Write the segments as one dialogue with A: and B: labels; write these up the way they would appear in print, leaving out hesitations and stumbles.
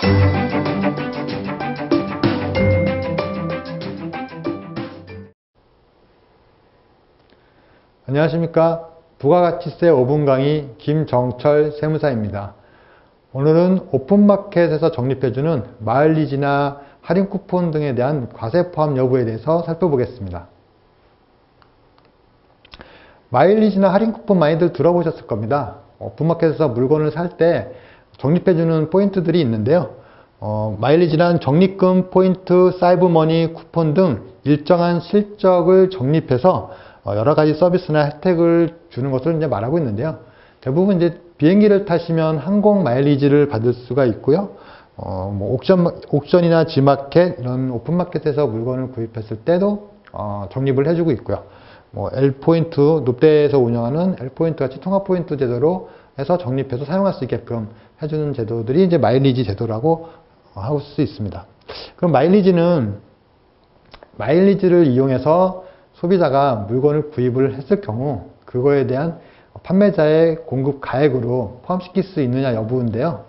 A: 안녕하십니까. 부가가치세 5분 강의 김정철 세무사입니다. 오늘은 오픈마켓에서 적립해주는 마일리지나 할인 쿠폰 등에 대한 과세 포함 여부에 대해서 살펴보겠습니다. 마일리지나 할인 쿠폰 많이들 들어보셨을 겁니다. 오픈마켓에서 물건을 살 때 적립해주는 포인트들이 있는데요. 마일리지란 적립금, 포인트, 사이버머니, 쿠폰 등 일정한 실적을 적립해서 여러 가지 서비스나 혜택을 주는 것을 이제 말하고 있는데요. 대부분 이제 비행기를 타시면 항공 마일리지를 받을 수가 있고요. 옥션이나 G마켓 이런 오픈마켓에서 물건을 구입했을 때도 적립을 해주고 있고요. L포인트, 롯데에서 운영하는 L포인트 같이 통합포인트 제도로 해서 적립해서 사용할 수 있게끔 해주는 제도들이 이제 마일리지 제도라고 할 수 있습니다. 그럼 마일리지를 이용해서 소비자가 물건을 구입을 했을 경우 그거에 대한 판매자의 공급 가액으로 포함시킬 수 있느냐 여부인데요.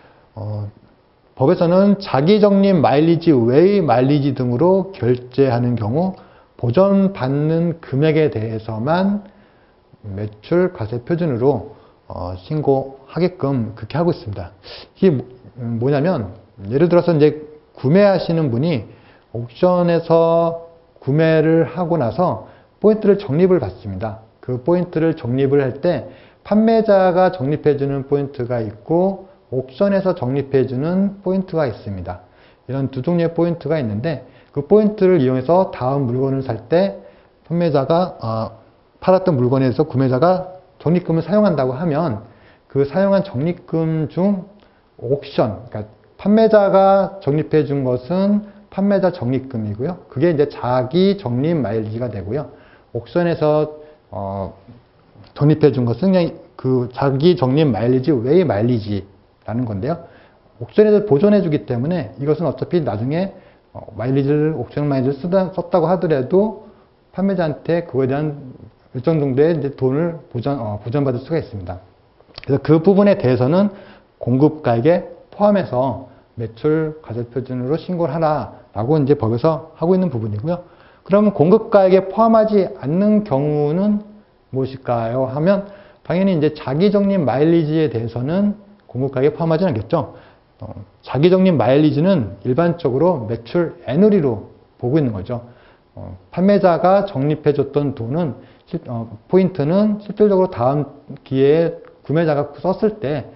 A: 법에서는 자기적립 마일리지 외의 마일리지 등으로 결제하는 경우 보전받는 금액에 대해서만 매출 과세 표준으로 신고하게끔 그렇게 하고 있습니다. 이게 뭐냐면 예를 들어서 이제 구매하시는 분이 옥션에서 구매를 하고 나서 포인트를 적립을 받습니다. 그 포인트를 적립을 할 때 판매자가 적립해주는 포인트가 있고 옥션에서 적립해주는 포인트가 있습니다. 이런 두 종류의 포인트가 있는데 그 포인트를 이용해서 다음 물건을 살 때 판매자가 팔았던 물건에 대해서 구매자가 적립금을 사용한다고 하면 그 사용한 적립금 중 옥션, 그러니까 판매자가 적립해 준 것은 판매자 적립금이고요. 그게 이제 자기 적립 마일리지가 되고요. 옥션에서 적립해 준 것은 그냥 그 자기 적립 마일리지 외의 마일리지라는 건데요. 옥션에서 보존해 주기 때문에 이것은 어차피 나중에 옥션 마일리지를 썼다고 하더라도 판매자한테 그거에 대한 일정 정도의 이제 돈을 보전받을 수가 있습니다. 그래서 그 부분에 대해서는 공급가액에 포함해서 매출 과세 표준으로 신고를 하라라고 이제 법에서 하고 있는 부분이고요. 그러면 공급가액에 포함하지 않는 경우는 무엇일까요? 하면 당연히 이제 자기적립 마일리지에 대해서는 공급가액에 포함하지 않겠죠. 자기적립 마일리지는 일반적으로 매출 애누리로 보고 있는 거죠. 판매자가 적립해줬던 돈은 포인트는 실질적으로 다음 기회에 구매자가 썼을 때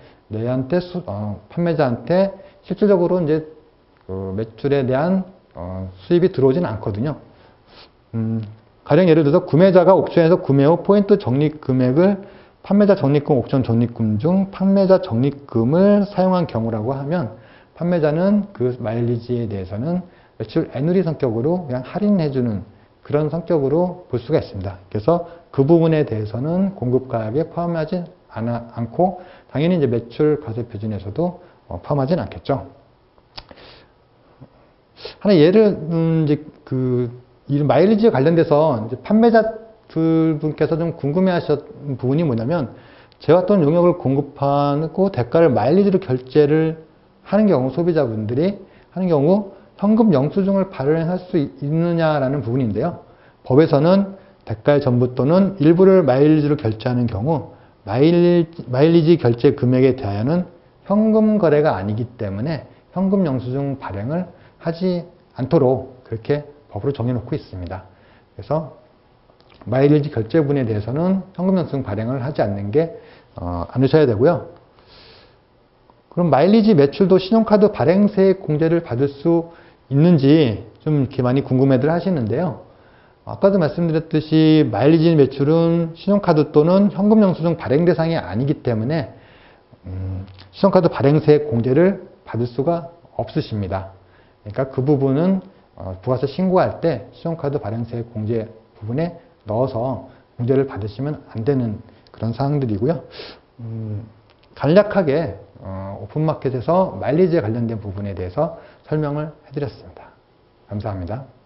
A: 판매자한테 실질적으로 이제 매출에 대한 수입이 들어오지는 않거든요. 가령 예를 들어서 구매자가 옥션에서 구매 후 포인트 적립 금액을 판매자 적립금, 옥션 적립금 중 판매자 적립금을 사용한 경우라고 하면 판매자는 그 마일리지에 대해서는 매출 애누리 성격으로 그냥 할인해주는 그런 성격으로 볼 수가 있습니다. 그래서 그 부분에 대해서는 공급가액에 포함하지 않고 당연히 이제 매출 과세 표준에서도 포함하지는 않겠죠. 하나 예를 이 마일리지에 관련돼서 이제 판매자들 분께서 좀 궁금해하셨던 부분이 뭐냐면 제왔던 용역을 공급하고 대가를 마일리지로 결제를 하는 경우 소비자분들이 하는 경우 현금 영수증을 발행할 수 있느냐라는 부분인데요. 법에서는 대가의 전부 또는 일부를 마일리지로 결제하는 경우 마일리지 결제 금액에 대하여는 현금 거래가 아니기 때문에 현금 영수증 발행을 하지 않도록 그렇게 법으로 정해놓고 있습니다. 그래서 마일리지 결제분에 대해서는 현금 영수증 발행을 하지 않으셔야 되고요. 그럼 마일리지 매출도 신용카드 발행세 공제를 받을 수 있는지 좀 이렇게 많이 궁금해들 하시는데요. 아까도 말씀드렸듯이 마일리지 매출은 신용카드 또는 현금 영수증 발행 대상이 아니기 때문에 신용카드 발행세 공제를 받을 수가 없으십니다. 그러니까 그 부분은 부가세 신고할 때 신용카드 발행세 공제 부분에 넣어서 공제를 받으시면 안 되는 그런 사항들이고요. 간략하게 오픈마켓에서 마일리지에 관련된 부분에 대해서 설명을 해드렸습니다. 감사합니다.